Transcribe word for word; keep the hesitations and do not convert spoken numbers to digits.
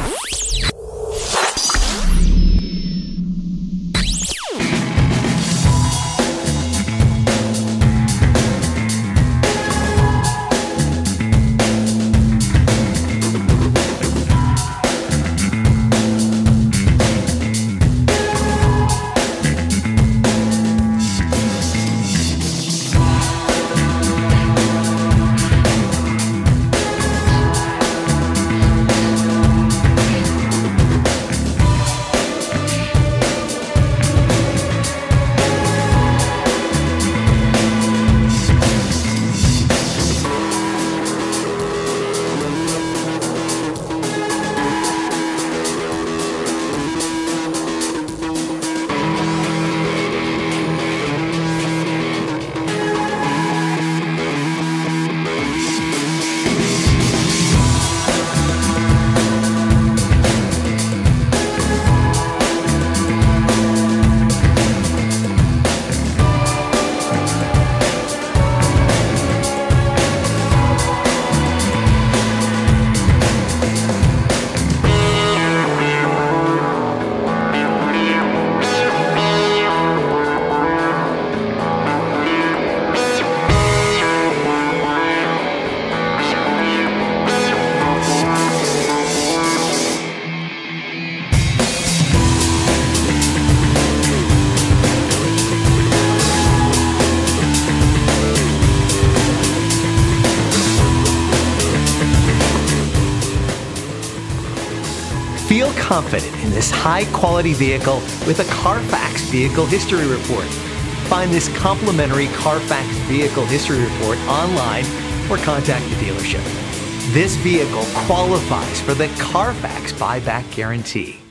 Feel confident in this high-quality vehicle with a Carfax Vehicle History Report. Find this complimentary Carfax Vehicle History Report online or contact the dealership. This vehicle qualifies for the Carfax Buyback Guarantee.